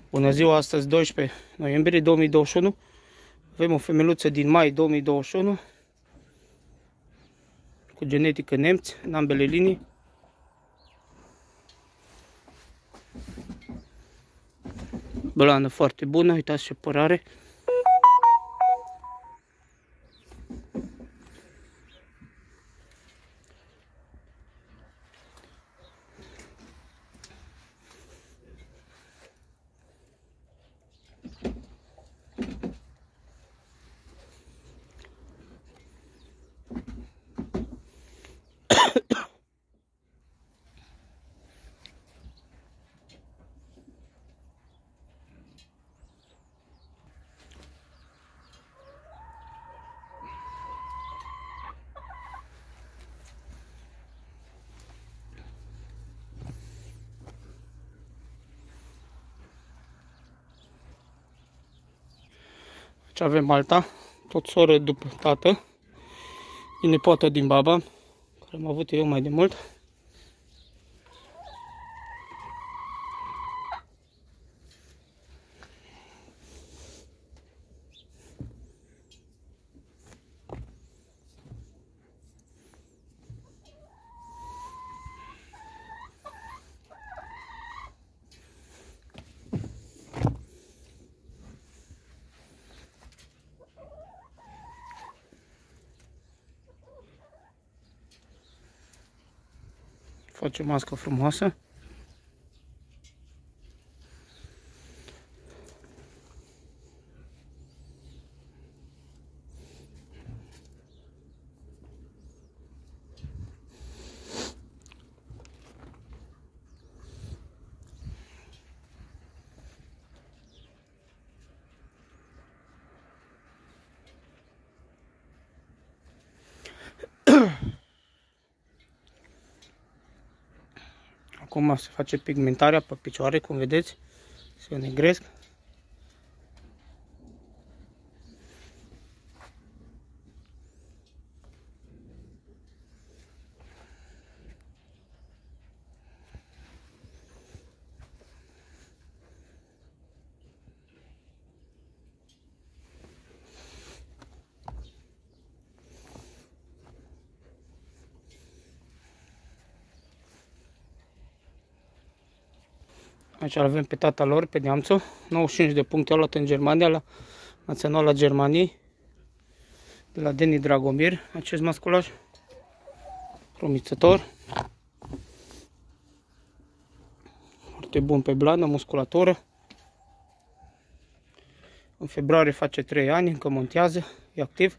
Bună ziua, astăzi 12 noiembrie 2021. Avem o femeluță din mai 2021 cu genetică nemți în ambele linii. Blană foarte bună, uitați ce păr are. Aici avem alta, tot soră după tată, e nepoată din baba, care am avut eu mai de mult. Face mască frumoasă. Acum se face pigmentarea pe picioare, cum vedeți, se negresc. Aici avem pe tata lor, pe neamțul, 95 de puncte au luat în Germania, la Naționala Germaniei, de la Deni Dragomir, acest masculaj, promițător, foarte bun pe blană, musculatură. În februarie face 3 ani, încă montează, e activ.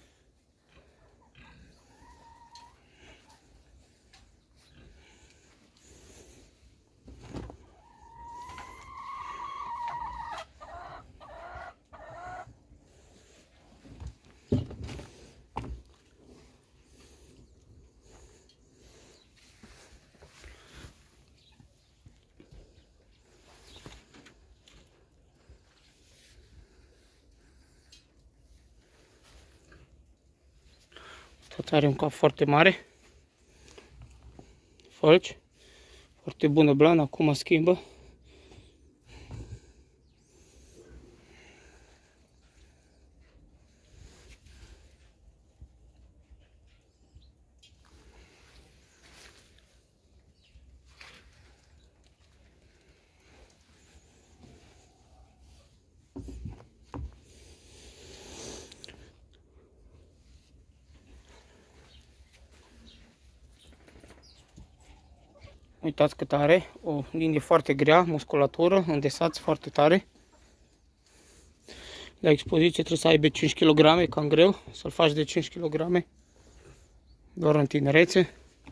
Tot are un cap foarte mare, fălci, foarte bună blană, acum schimbă. Uitați cât are, o linie foarte grea, musculatură, îndesați foarte tare. La expoziție trebuie să aibă 5 kg, cam greu, să-l faci de 5 kg, doar în tinerețe.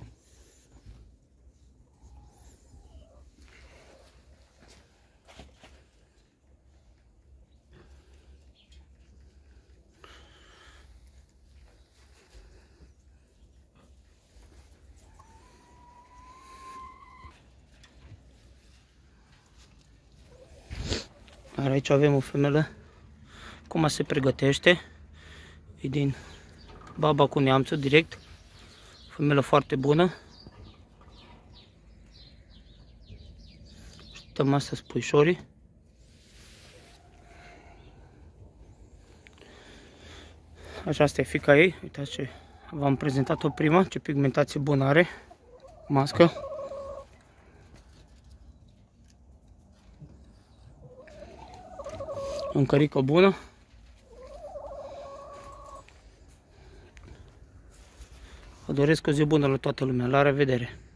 Iar aici avem o femelă, cum se pregătește, e din baba cu neamțul direct, femelă foarte bună. Așteptăm astăzi puișorii. Așa asta e fica ei. Uitați ce v-am prezentat-o prima, ce pigmentație bună are. Mască. Încărică bună. Vă doresc o zi bună la toată lumea. La revedere!